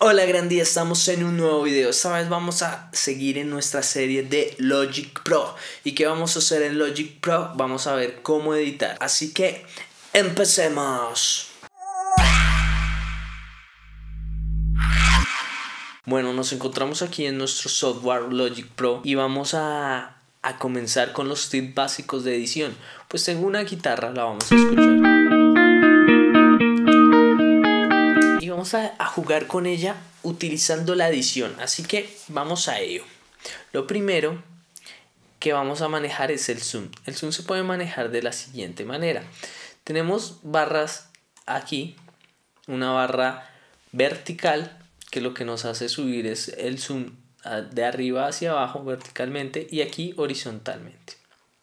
Hola Grandi, estamos en un nuevo video. Esta vez vamos a seguir en nuestra serie de Logic Pro. ¿Y qué vamos a hacer en Logic Pro? Vamos a ver cómo editar. Así que empecemos. Bueno, nos encontramos aquí en nuestro software Logic Pro y vamos a comenzar con los tips básicos de edición. Pues tengo una guitarra, la vamos a escuchar. Y vamos a jugar con ella utilizando la edición, así que vamos a ello. Lo primero que vamos a manejar es el zoom. El zoom se puede manejar de la siguiente manera. Tenemos barras aquí, una barra vertical que lo que nos hace subir es el zoom de arriba hacia abajo verticalmente y aquí horizontalmente.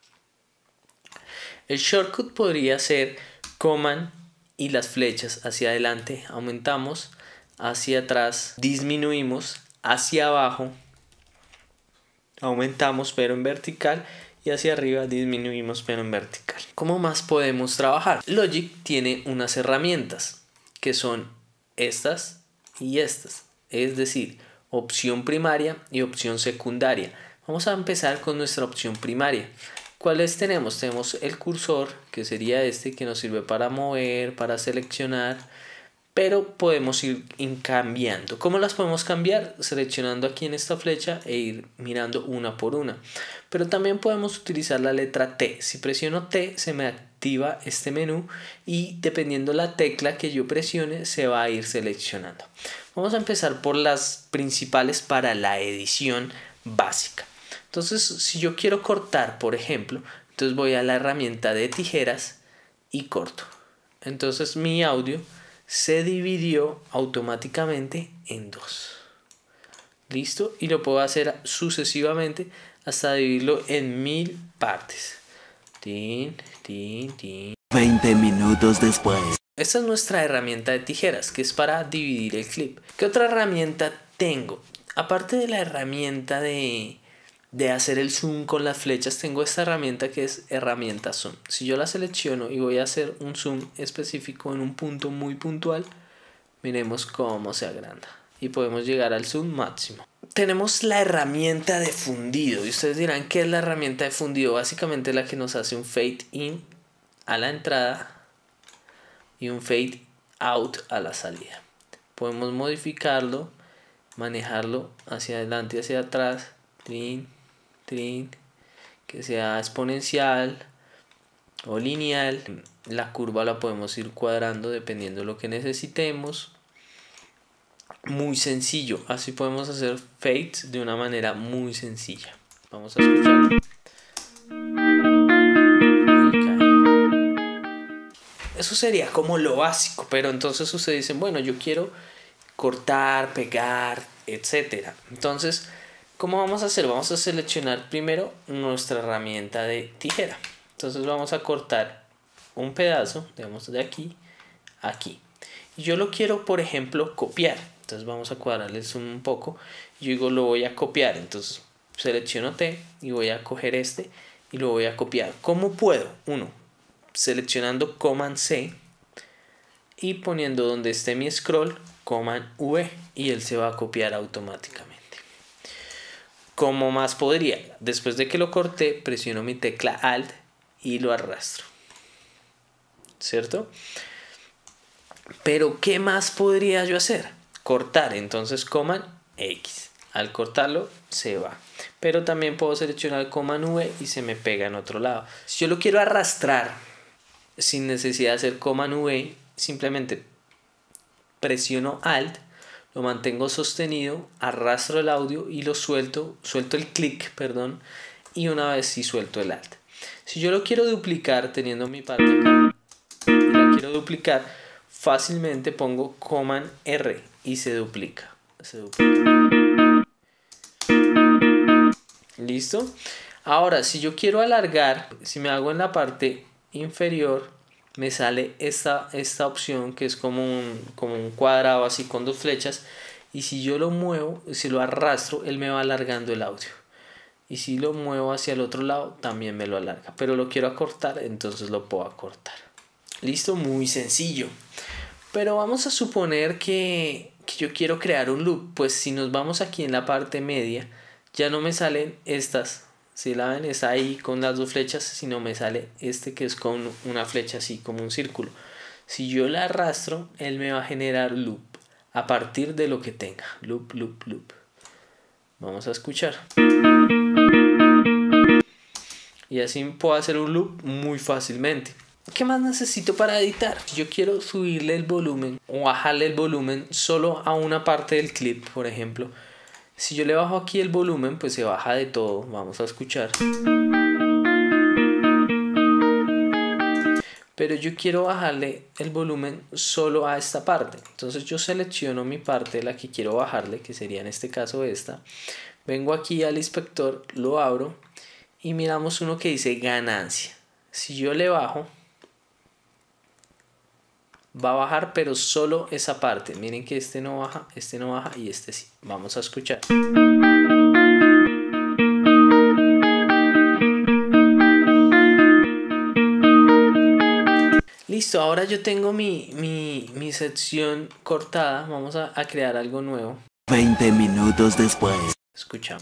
El shortcut podría ser Command y las flechas hacia adelante aumentamos, hacia atrás disminuimos, hacia abajo aumentamos pero en vertical y hacia arriba disminuimos pero en vertical. ¿Cómo más podemos trabajar? Logic tiene unas herramientas que son estas y estas, es decir, opción primaria y opción secundaria. Vamos a empezar con nuestra opción primaria. ¿Cuáles tenemos? Tenemos el cursor, que sería este, que nos sirve para mover, para seleccionar, pero podemos ir cambiando. ¿Cómo las podemos cambiar? Seleccionando aquí en esta flecha e ir mirando una por una. Pero también podemos utilizar la letra T. Si presiono T se me activa este menú y dependiendo la tecla que yo presione se va a ir seleccionando. Vamos a empezar por las principales para la edición básica. Entonces, si yo quiero cortar, por ejemplo, entonces voy a la herramienta de tijeras y corto. Entonces mi audio se dividió automáticamente en dos. ¿Listo? Y lo puedo hacer sucesivamente hasta dividirlo en 1000 partes. 20 minutos después. Esta es nuestra herramienta de tijeras, que es para dividir el clip. ¿Qué otra herramienta tengo? Aparte de la herramienta de hacer el zoom con las flechas, tengo esta herramienta que es herramienta zoom. Si yo la selecciono y voy a hacer un zoom específico en un punto muy puntual, miremos cómo se agranda y podemos llegar al zoom máximo. Tenemos la herramienta de fundido y ustedes dirán, ¿qué es la herramienta de fundido? Básicamente la que nos hace un fade in a la entrada y un fade out a la salida. Podemos modificarlo, manejarlo hacia adelante y hacia atrás, que sea exponencial o lineal. La curva la podemos ir cuadrando dependiendo de lo que necesitemos. Muy sencillo, así podemos hacer fades de una manera muy sencilla. Vamos a escucharlo. Eso sería como lo básico, pero entonces ustedes dicen, bueno, yo quiero cortar, pegar, etcétera. Entonces, ¿cómo vamos a hacer? Vamos a seleccionar primero nuestra herramienta de tijera. Entonces vamos a cortar un pedazo, digamos de aquí a aquí. Y yo lo quiero, por ejemplo, copiar. Entonces vamos a cuadrarle un poco. Yo digo, lo voy a copiar. Entonces selecciono T y voy a coger este y lo voy a copiar. ¿Cómo puedo? Uno, seleccionando Command C y poniendo donde esté mi scroll, Command V, y él se va a copiar automáticamente. ¿Cómo más podría? Después de que lo corté, presiono mi tecla Alt y lo arrastro. ¿Cierto? Pero ¿qué más podría yo hacer? Cortar, entonces Command X. Al cortarlo se va. Pero también puedo seleccionar Command V y se me pega en otro lado. Si yo lo quiero arrastrar sin necesidad de hacer Command V, simplemente presiono Alt, lo mantengo sostenido, arrastro el audio y lo suelto el clic, perdón, y una vez sí suelto el Alt. Si yo lo quiero duplicar teniendo mi parte acá y la quiero duplicar, fácilmente pongo Command R y se duplica. ¿Listo? Ahora, si yo quiero alargar, si me hago en la parte inferior, me sale esta opción que es como un cuadrado así con dos flechas, y si yo lo muevo, si lo arrastro, él me va alargando el audio, y si lo muevo hacia el otro lado también me lo alarga, pero lo quiero acortar, entonces lo puedo acortar. Listo, muy sencillo. Pero vamos a suponer que que yo quiero crear un loop. Pues si nos vamos aquí en la parte media, ya no me salen estas. Si la ven, está ahí con las dos flechas, sino me sale este que es con una flecha así, como un círculo. Si yo la arrastro, él me va a generar loop a partir de lo que tenga. Loop, loop, loop. Vamos a escuchar. Y así puedo hacer un loop muy fácilmente. ¿Qué más necesito para editar? Yo quiero subirle el volumen o bajarle el volumen solo a una parte del clip, por ejemplo. Si yo le bajo aquí el volumen, pues se baja de todo. Vamos a escuchar. Pero yo quiero bajarle el volumen solo a esta parte. Entonces yo selecciono mi parte, la que quiero bajarle, que sería en este caso esta. Vengo aquí al inspector, lo abro y miramos uno que dice ganancia. Si yo le bajo, va a bajar, pero solo esa parte. Miren que este no baja y este sí. Vamos a escuchar. Listo, ahora yo tengo mi sección cortada. Vamos a crear algo nuevo. 20 minutos después. Escuchamos.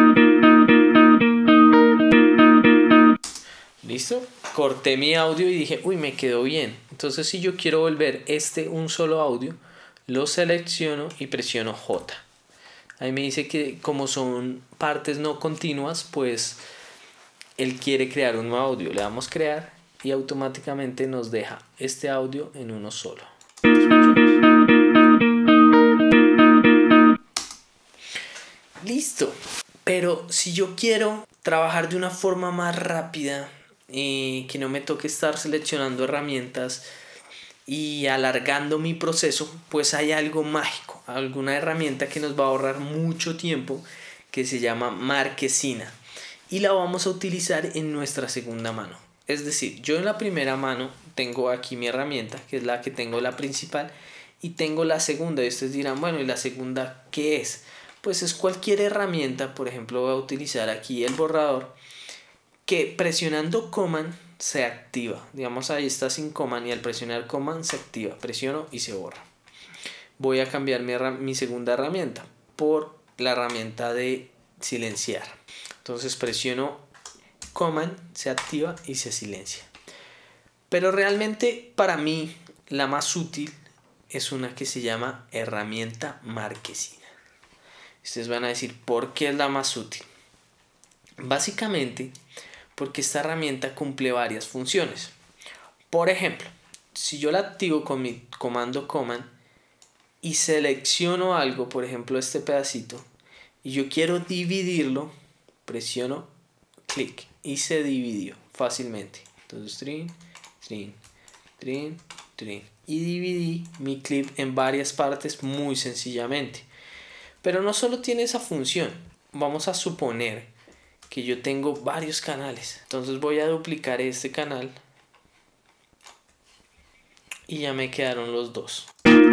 ¿Listo? Corté mi audio y dije, uy, me quedó bien. Entonces si yo quiero volver un solo audio, lo selecciono y presiono J. Ahí me dice que como son partes no continuas, pues él quiere crear un nuevo audio. Le damos crear y automáticamente nos deja este audio en uno solo. Listo. Pero si yo quiero trabajar de una forma más rápida, que no me toque estar seleccionando herramientas y alargando mi proceso, pues hay algo mágico, alguna herramienta que nos va a ahorrar mucho tiempo, que se llama Marquesina, y la vamos a utilizar en nuestra segunda mano. Es decir, yo en la primera mano tengo aquí mi herramienta, que es la que tengo, la principal, y tengo la segunda. Y ustedes dirán, bueno, ¿y la segunda qué es? Pues es cualquier herramienta. Por ejemplo, voy a utilizar aquí el borrador, que presionando Command se activa. Digamos, ahí está sin Command y al presionar Command se activa. Presiono y se borra. Voy a cambiar mi segunda herramienta por la herramienta de silenciar. Entonces presiono Command, se activa y se silencia. Pero realmente para mí la más útil es una que se llama herramienta Marquesina. Ustedes van a decir, ¿por qué es la más útil? Básicamente porque esta herramienta cumple varias funciones. Por ejemplo, si yo la activo con mi comando Command y selecciono algo, por ejemplo este pedacito, y yo quiero dividirlo, presiono clic y se dividió fácilmente. Entonces trin, trin, trin, trin, y dividí mi clip en varias partes muy sencillamente. Pero no solo tiene esa función. Vamos a suponer que yo tengo varios canales. Entonces voy a duplicar este canal y ya me quedaron los dos,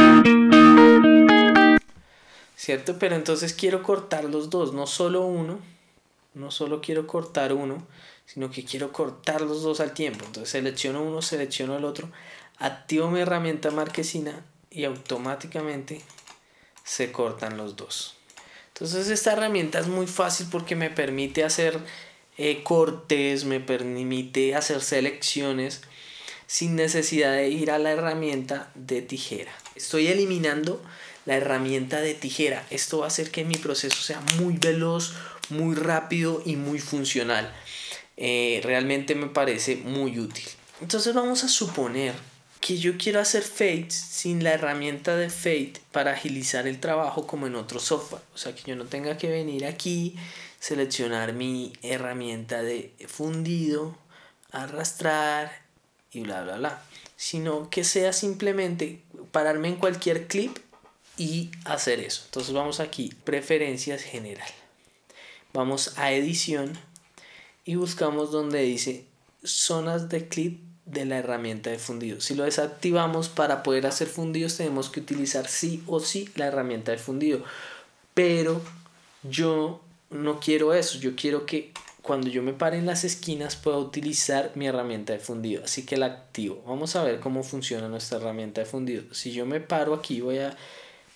¿cierto? Pero entonces quiero cortar los dos, no solo uno. No solo quiero cortar uno, sino que quiero cortar los dos al tiempo. Entonces selecciono uno, selecciono el otro, activo mi herramienta Marquesina y automáticamente se cortan los dos. Entonces esta herramienta es muy fácil porque me permite hacer cortes, me permite hacer selecciones sin necesidad de ir a la herramienta de tijera. Estoy eliminando la herramienta de tijera. Esto va a hacer que mi proceso sea muy veloz, muy rápido y muy funcional. Realmente me parece muy útil. Entonces vamos a suponer que yo quiero hacer fades sin la herramienta de fade para agilizar el trabajo como en otro software. O sea, que yo no tenga que venir aquí, seleccionar mi herramienta de fundido, arrastrar y bla bla bla, sino que sea simplemente pararme en cualquier clip y hacer eso. Entonces vamos aquí, preferencias general, vamos a edición y buscamos donde dice zonas de clip de la herramienta de fundido. Si lo desactivamos, para poder hacer fundidos tenemos que utilizar sí o sí la herramienta de fundido, pero yo no quiero eso. Yo quiero que cuando yo me pare en las esquinas pueda utilizar mi herramienta de fundido, así que la activo. Vamos a ver cómo funciona nuestra herramienta de fundido. Si yo me paro aquí, voy a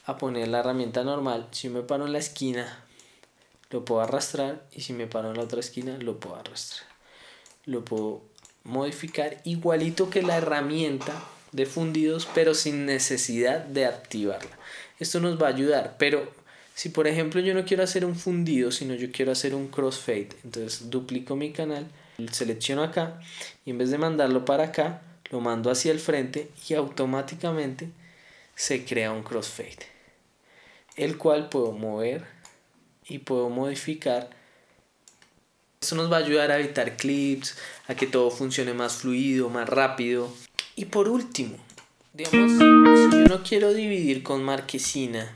a poner la herramienta normal. Si me paro en la esquina, lo puedo arrastrar, y si me paro en la otra esquina, lo puedo arrastrar. Lo puedo modificar igualito que la herramienta de fundidos, pero sin necesidad de activarla. Esto nos va a ayudar, pero si por ejemplo yo no quiero hacer un fundido, sino yo quiero hacer un crossfade, entonces duplico mi canal, selecciono acá, y en vez de mandarlo para acá, lo mando hacia el frente, y automáticamente se crea un crossfade, el cual puedo mover y puedo modificar. Esto nos va a ayudar a evitar clips, a que todo funcione más fluido, más rápido. Y por último, digamos, si yo no quiero dividir con marquesina,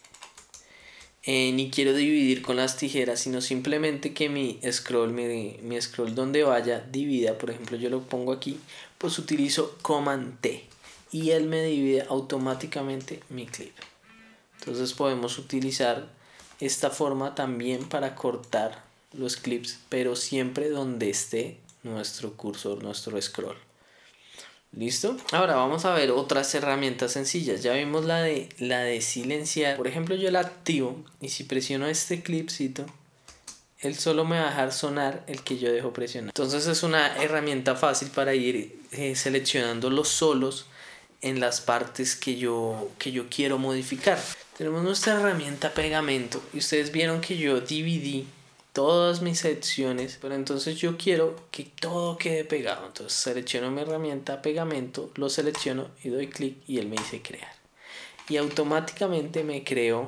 ni quiero dividir con las tijeras, sino simplemente que mi scroll donde vaya divida, por ejemplo yo lo pongo aquí, pues utilizo Command T y él me divide automáticamente mi clip. Entonces podemos utilizar esta forma también para cortar los clips, pero siempre donde esté nuestro cursor, nuestro scroll. ¿Listo? Ahora vamos a ver otras herramientas sencillas. Ya vimos la de silenciar. Por ejemplo, yo la activo y si presiono este clipcito, él solo me va a dejar sonar el que yo dejo presionar. Entonces es una herramienta fácil para ir seleccionando los solos en las partes que yo quiero modificar. Tenemos nuestra herramienta pegamento y ustedes vieron que yo dividí todas mis secciones, pero entonces yo quiero que todo quede pegado. Entonces selecciono mi herramienta pegamento, lo selecciono y doy clic y él me dice crear, y automáticamente me creó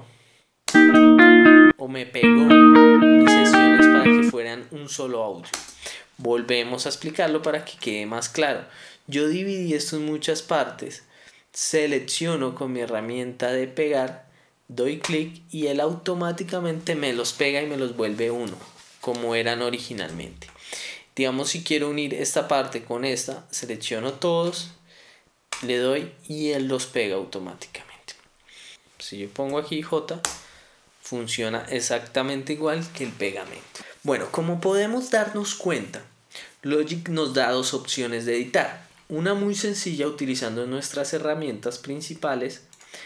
o me pegó mis secciones para que fueran un solo audio. Volvemos a explicarlo para que quede más claro. Yo dividí esto en muchas partes, selecciono con mi herramienta de pegar, doy clic y él automáticamente me los pega y me los vuelve uno, como eran originalmente. Digamos, si quiero unir esta parte con esta, selecciono todos, le doy y él los pega automáticamente. Si yo pongo aquí J, funciona exactamente igual que el pegamento. Bueno, como podemos darnos cuenta, Logic nos da dos opciones de editar. Una muy sencilla utilizando nuestras herramientas principales.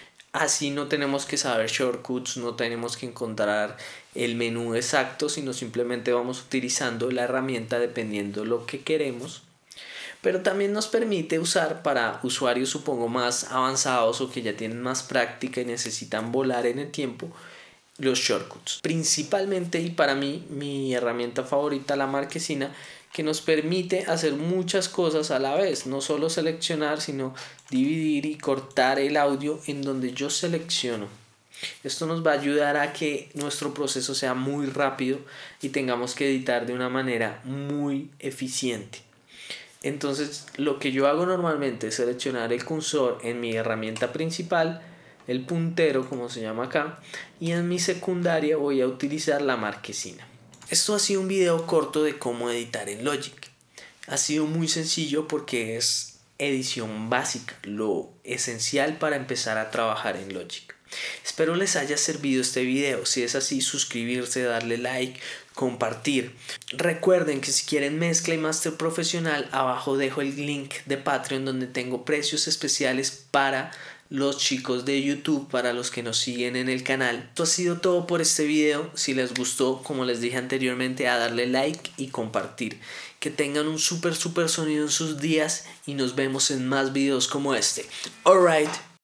Así no tenemos que saber shortcuts, no tenemos que encontrar el menú exacto, sino simplemente vamos utilizando la herramienta dependiendo lo que queremos. Pero también nos permite usar para usuarios supongo más avanzados o que ya tienen más práctica y necesitan volar en el tiempo, los shortcuts. Principalmente, y para mí, mi herramienta favorita, la marquesina, que nos permite hacer muchas cosas a la vez, no solo seleccionar, sino dividir y cortar el audio en donde yo selecciono. Esto nos va a ayudar a que nuestro proceso sea muy rápido y tengamos que editar de una manera muy eficiente. Entonces, lo que yo hago normalmente es seleccionar el cursor en mi herramienta principal, el puntero como se llama acá, y en mi secundaria voy a utilizar la marquesina. Esto ha sido un video corto de cómo editar en Logic. Ha sido muy sencillo porque es edición básica, lo esencial para empezar a trabajar en Logic. Espero les haya servido este video. Si es así, suscribirse, darle like, compartir. Recuerden que si quieren mezcla y máster profesional, abajo dejo el link de Patreon donde tengo precios especiales para los chicos de YouTube, para los que nos siguen en el canal. Esto ha sido todo por este video. Si les gustó, como les dije anteriormente, a darle like y compartir. Que tengan un súper sonido en sus días y nos vemos en más videos como este. Alright.